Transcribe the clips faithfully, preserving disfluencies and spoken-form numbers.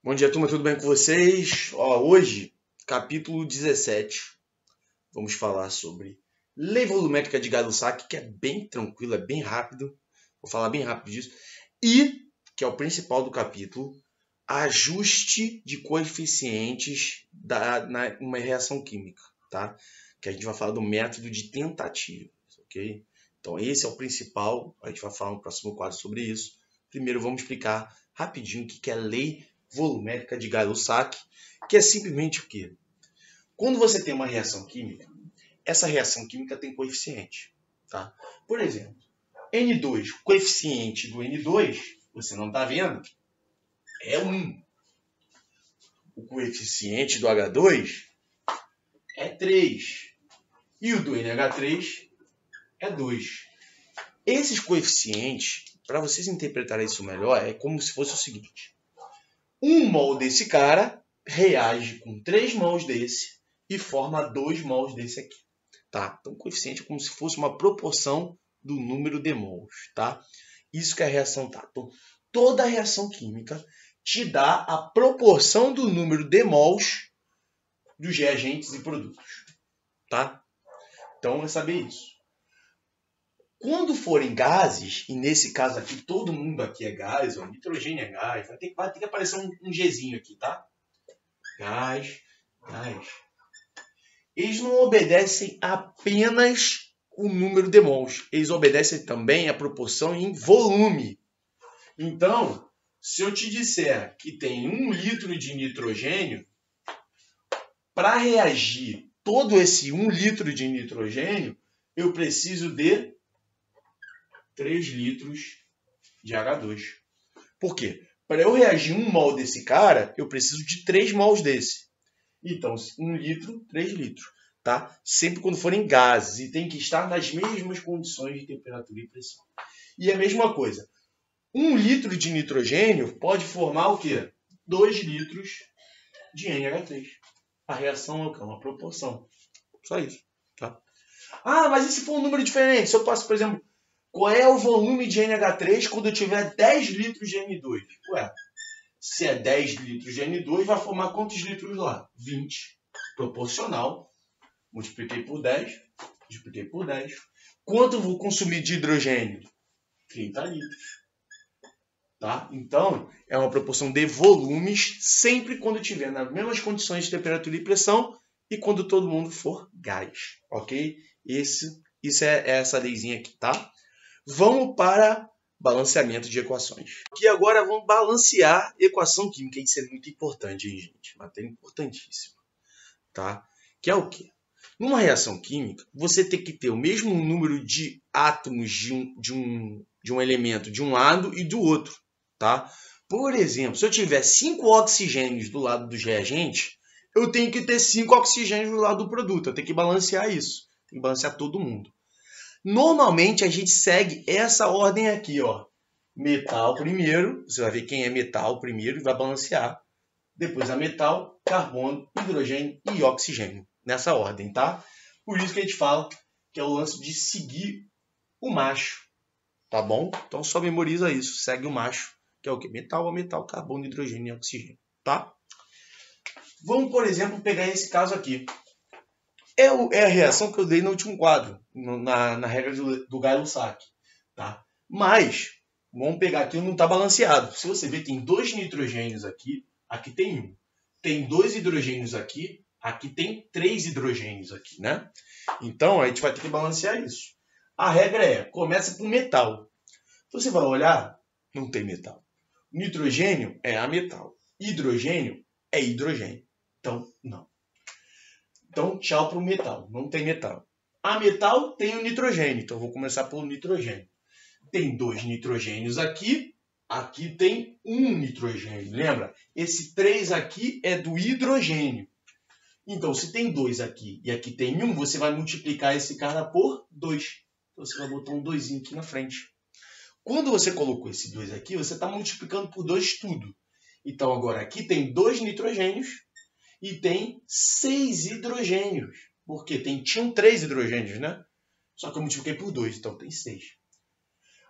Bom dia, turma, tudo bem com vocês? Ó, hoje, capítulo dezessete, vamos falar sobre lei volumétrica de Gay-Lussac, que é bem tranquilo, é bem rápido, vou falar bem rápido disso, e, que é o principal do capítulo, ajuste de coeficientes da, na uma reação química, tá? Que a gente vai falar do método de tentativa, ok? Então, esse é o principal, a gente vai falar no próximo quadro sobre isso. Primeiro, vamos explicar rapidinho o que é a lei volumétrica de Gay-Lussac, que é simplesmente o quê? Quando você tem uma reação química, essa reação química tem coeficiente, tá? Por exemplo, N dois, o coeficiente do N dois, você não está vendo, é um. O coeficiente do H dois é três. E o do N H três é dois. Esses coeficientes, para vocês interpretarem isso melhor, é como se fosse o seguinte. Um mol desse cara reage com três mols desse e forma dois mols desse aqui, tá? Então, o coeficiente é como se fosse uma proporção do número de mols, tá? Isso que a reação tá. Então, toda reação química te dá a proporção do número de mols dos reagentes e produtos, tá? Então, é saber isso. Quando forem gases, e nesse caso aqui, todo mundo aqui é gás, ó, nitrogênio é gás, vai ter, vai ter que aparecer um, um Gzinho aqui, tá? Gás, gás. Eles não obedecem apenas o número de mols, eles obedecem também a proporção em volume. Então, se eu te disser que tem um litro de nitrogênio, para reagir todo esse um litro de nitrogênio, eu preciso de três litros de H dois. Por quê? Para eu reagir um mol desse cara, eu preciso de três mols desse. Então, um litro, três litros. Tá? Sempre quando forem gases. E tem que estar nas mesmas condições de temperatura e pressão. E a mesma coisa. Um litro de nitrogênio pode formar o quê? dois litros de N H três. A reação é uma proporção. Só isso. Tá? Ah, mas e se for um número diferente? Se eu passo, por exemplo, qual é o volume de N H três quando eu tiver dez litros de N dois? Ué, se é dez litros de N dois, vai formar quantos litros lá? vinte. Proporcional. Multipliquei por dez. Multipliquei por dez. Quanto eu vou consumir de hidrogênio? trinta litros. Tá? Então, é uma proporção de volumes sempre quando tiver nas mesmas condições de temperatura e pressão e quando todo mundo for gás. Ok? Esse, isso é essa leizinha aqui, tá? Vamos para balanceamento de equações. E agora vamos balancear equação química. Isso é muito importante, hein, gente? Matéria importantíssima. Tá? Que é o quê? Numa reação química, você tem que ter o mesmo número de átomos de um, de um, de um elemento de um lado e do outro. Tá? Por exemplo, se eu tiver cinco oxigênios do lado dos reagentes, eu tenho que ter cinco oxigênios do lado do produto. Eu tenho que balancear isso. Tem que balancear todo mundo. Normalmente, a gente segue essa ordem aqui, ó. Metal primeiro, você vai ver quem é metal primeiro e vai balancear. Depois a metal, carbono, hidrogênio e oxigênio. Nessa ordem, tá? Por isso que a gente fala que é o lance de seguir o macho. Tá bom? Então, só memoriza isso. Segue o macho, que é o quê? Metal a metal, carbono, hidrogênio e oxigênio. Tá? Vamos, por exemplo, pegar esse caso aqui. É, o, é a reação que eu dei no último quadro, no, na, na regra do, do Gay-Lussac. Tá? Mas, vamos pegar aqui, não está balanceado. Se você ver, tem dois nitrogênios aqui, aqui tem um. Tem dois hidrogênios aqui, aqui tem três hidrogênios aqui, né? Então, a gente vai ter que balancear isso. A regra é, começa com metal. Você vai olhar, não tem metal. Nitrogênio é ametal. Hidrogênio é hidrogênio. Então, não. Então, tchau para o metal. Não tem metal. A metal tem o nitrogênio. Então, vou começar pelo nitrogênio. Tem dois nitrogênios aqui. Aqui tem um nitrogênio. Lembra? Esse três aqui é do hidrogênio. Então, se tem dois aqui e aqui tem um, você vai multiplicar esse cara por dois. Então, você vai botar um dois aqui na frente. Quando você colocou esse dois aqui, você está multiplicando por dois tudo. Então, agora aqui tem dois nitrogênios. E tem seis hidrogênios. Porque tem, tinham três hidrogênios, né? Só que eu multipliquei por dois, então tem seis.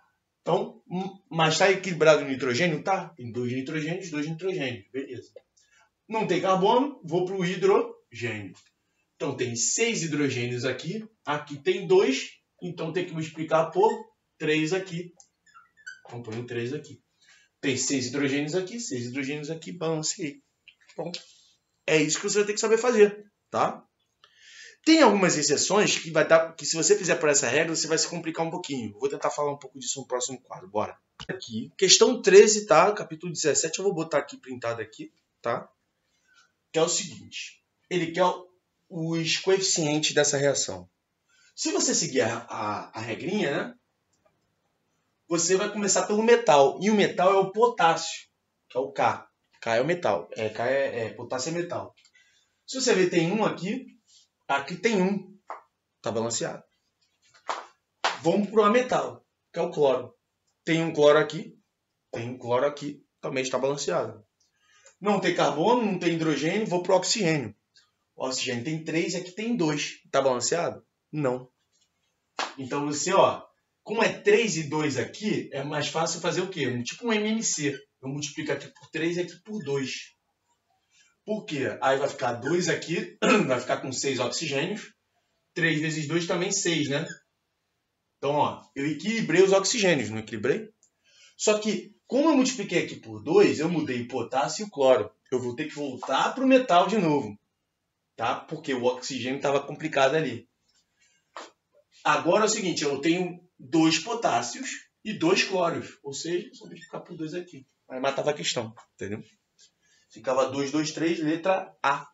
Então, mas está equilibrado o nitrogênio? Tá. Tem dois nitrogênios, dois nitrogênios. Beleza. Não tem carbono, vou para o hidrogênio. Então, tem seis hidrogênios aqui. Aqui tem dois. Então, tem que multiplicar por três aqui. Então, ponho três aqui. Tem seis hidrogênios aqui, seis hidrogênios aqui, balanceei. Bom, é isso que você vai ter que saber fazer, tá? Tem algumas exceções que vai dar, que se você fizer por essa regra, você vai se complicar um pouquinho. Vou tentar falar um pouco disso no próximo quadro, bora. Aqui, questão treze, tá? Capítulo dezessete, eu vou botar aqui printado aqui, tá? Que é o seguinte, ele quer os coeficientes dessa reação. Se você seguir a, a, a regrinha, né? Você vai começar pelo metal. E o metal é o potássio, que é o K. K é o metal. É, K é, é potássio é metal. Se você ver, tem um aqui. Aqui tem um. Está balanceado. Vamos para o metal, que é o cloro. Tem um cloro aqui. Tem um cloro aqui. Também está balanceado. Não tem carbono, não tem hidrogênio. Vou para o oxigênio. O oxigênio tem três e aqui tem dois. Está balanceado? Não. Então você, ó. Como é três e dois aqui, é mais fácil fazer o quê? Tipo um M M C. Eu multiplico aqui por três e aqui por dois. Por quê? Aí vai ficar dois aqui, vai ficar com seis oxigênios. três vezes dois também seis, né? Então, ó, eu equilibrei os oxigênios, não equilibrei? Só que, como eu multipliquei aqui por dois, eu mudei o potássio e o cloro. Eu vou ter que voltar para o metal de novo, tá? Porque o oxigênio estava complicado ali. Agora é o seguinte, eu tenho dois potássios e dois cloros. Ou seja, só multiplicar por dois aqui. Aí matava a questão, entendeu? Ficava dois, dois, três, letra A.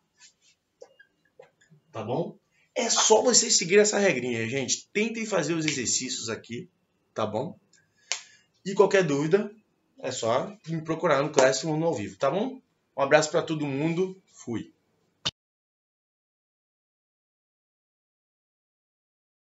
Tá bom? É só vocês seguirem essa regrinha, gente. Tentem fazer os exercícios aqui, tá bom? E qualquer dúvida, é só me procurar no Classroom no ao vivo, tá bom? Um abraço para todo mundo. Fui.